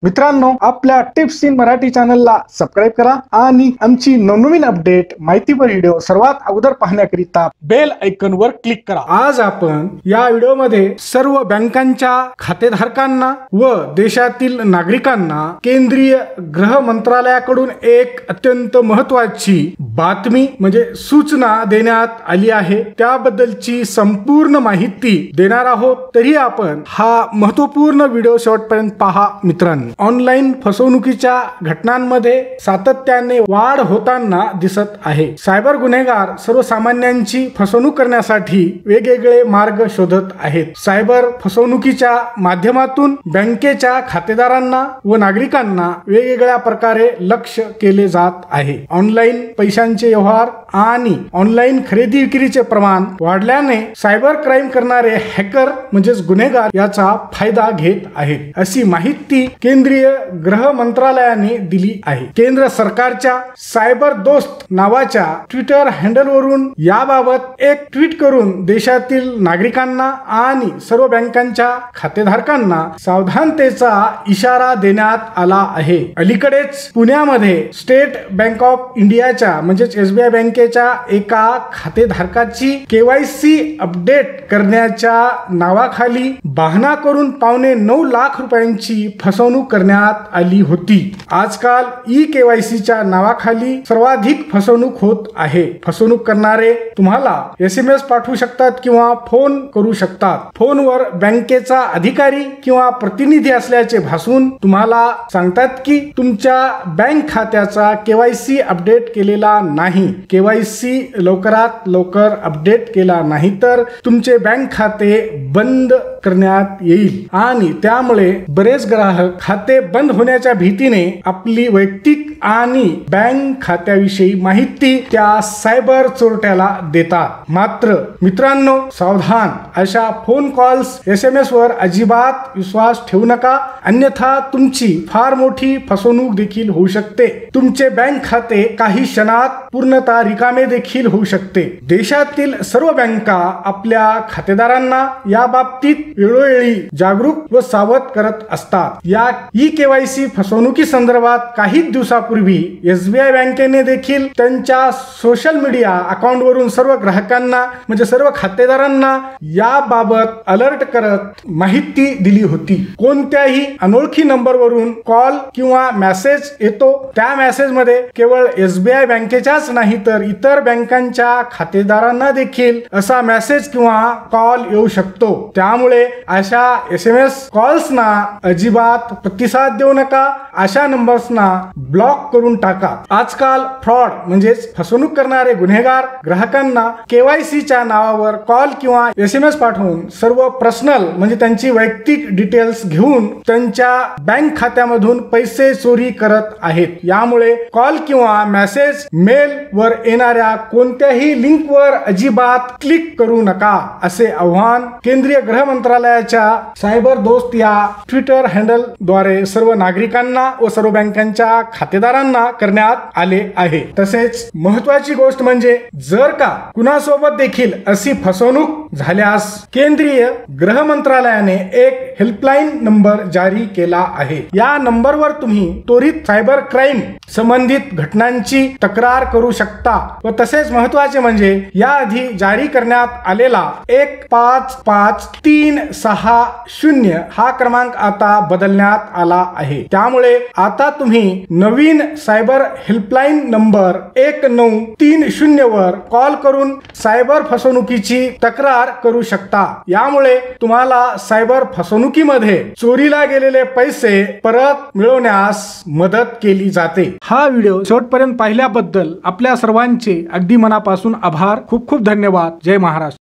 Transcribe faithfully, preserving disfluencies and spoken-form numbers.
मित्रांनो, आपल्या tips in Marathi चॅनलला सबस्क्राइब करा आणि आमची नवनवीन अपडेट माहितीपर व्हिडिओ सर्वात अगोदर पाहण्याकरिता बेल आयकॉन वर क्लिक करा। आज आपण या व्हिडिओमध्ये सर्व बँकांच्या खातेधारकांना व देशातील नागरिकांना केंद्रीय गृह मंत्रालयाकडून एक अत्यंत महत्त्वाची बातमी म्हणजे सूचना देण्यात आली आहे, त्याबद्दलची संपूर्ण माहिती देणार आहोत। तरी आपण हा महत्त्वपूर्ण व्हिडिओ शेवटपर्यंत पहा। मित्रांनो, ऑनलाइन फसवणुकीच्या घटनांमध्ये सातत्याने वाढ होताना दिसत आहे। सायबर गुन्हेगार सर्वसामान्यांची फसवणूक करण्यासाठी वेगवेगळे मार्ग शोधत आहेत। सायबर फसवणुकीच्या माध्यमातून बँकेच्या खातेदारांना व नागरिकांना वेगवेगळ्या प्रकारे लक्ष्य केले जात आहे। ऑनलाइन पैशांचे व्यवहार आणि ऑनलाइन खरेदी विक्रीचे प्रमाण वाढल्याने सायबर क्राईम करणारे हॅकर म्हणजेच गुन्हेगार याचा फायदा घेत आहेत, अशी माहिती केंद्रीय गृह मंत्रालयाने दिली आहे। केंद्र सरकारच्या सायबर दोस्त नावाच्या ट्विटर हँडलवरून याबाबत एक ट्विट करून देशातील नागरिकांना आणि सर्व बँकांच्या खातेधारकांना सावधानतेचा इशारा देण्यात आला आहे। अलीकडेच पुण्यामध्ये स्टेट बँक ऑफ इंडियाच्या म्हणजेच एसबीआय बँकेच्या एका खातेधारकाची केवायसी अपडेट करण्याच्या नावाखाली बहाणा करून पावणे नऊ लाख रुपयांची फसवणूक करण्यात आली होती। आजकाल ई केवायसीच्या नावाखाली सर्वाधिक फसवणूक होत आहे। फसवणूक करणारे तुम्हाला एसएमएस पाठवू शकतात किंवा फोन करू शकतात। फोनवर बँकेचा अधिकारी किंवा प्रतिनिधी असल्याचे भासून तुम्हाला सांगतात की तुमच्या बँक खात्याचा केवायसी अपडेट केलेला नाही। केवायसी लवकरात लवकर अपडेट केला नाही तर तुमचे बँक खाते बंद करण्यात येईल आणि त्यामुळे बरेच ग्राहक खाते बंद होण्याच्या भीतीने आपली वैयक्तिक आणि बँक खात्याविषयी माहिती त्या सायबर चोरट्याला देतात। मात्र मित्रांनो, सावधान, अशा फोन कॉल्स एसएमएस वर अजिबात विश्वास ठेवू नका, अन्यथा तुमची फार मोठी फसवणूक देखील होऊ शकते। तुमचे बँक खाते काही क्षणात पूर्णतः रिकामे देखील होऊ शकते। देशातील सर्व बँका आपल्या खातेदारांना या बाबतीत वेळोवेळी जागरूक व सावध करत असतात। या ई केवायसी फसवणुकी संदर्भात काही दिवसापूर्वी एसबीआय बँकेने देखील त्यांच्या सोशल मीडिया अकाउंट वरून सर्व ग्राहकांना म्हणजे सर्व खातेदारांना याबाबत अलर्ट करत माहिती दिली होती। कोणत्याही अनोळखी नंबरवरून कॉल किंवा मेसेज येतो, त्या मेसेज मध्ये केवळ एसबीआय बँकेच्याच नाही तर इतर बँकांच्या खातेदारांना देखील असा मेसेज किंवा कॉल येऊ शकतो। त्यामुळे अशा एसएमएस कॉल्सना अजिबात प्रतिसाद देऊ नका, अशा नंबर्सना ब्लॉक करून टाका। आजकाल फ्रॉड म्हणजेच फसवणूक करणारे गुन्हेगार ग्राहकांना केवायसीच्या नावावर कॉल किंवा एसएमएस पाठवून सर्व पर्सनल म्हणजे त्यांची वैयक्तिक डिटेल्स घेऊन त्यांच्या बँक खात्यामधून पैसे चोरी करत आहेत। यामुळे कॉल किंवा मेसेज मेल वर येणाऱ्या कोणत्याही लिंकवर अजिबात क्लिक करू नका, असे आवाहन केंद्रीय गृह मंत्रालयाच्या सायबर दोस्त या ट्विटर हँडल द्वारे सर्व नागरिकांना व सर्व बँकांच्या खातेदारांना करण्यात आले आहे। तसेच महत्त्वाची गोष्ट म्हणजे जर का कुणासोबत देखील अशी फसवणूक झाल्यास केंद्रीय गृह मंत्रालयाने एक हेल्पलाईन नंबर जारी केला आहे। या नंबरवर तुम्ही त्वरित सायबर क्राईम संबंधित घटनांची तक्रार करू शकता व तसेच महत्त्वाचे म्हणजे याआधी जारी करण्यात आलेला एक पाच पाच तीन सहा शून्य हा क्रमांक आता बदलण्यात आला आहे। त्यामुळे आता तुम्ही नवीन सायबर हेल्पलाईन नंबर एक नऊ तीन शून्य वर कॉल करून सायबर फसवणुकीची तक्रार करू शकता। यामुळे तुम्हाला सायबर फसवणुकीमध्ये चोरीला गेलेले पैसे परत मिळवण्यास मदत केली जाते। हा व्हिडिओ शेवटपर्यंत पाहिल्याबद्दल आपल्या सर्वांचे अगदी मनापासून आभार। खूप खूप धन्यवाद। जय महाराष्ट्र।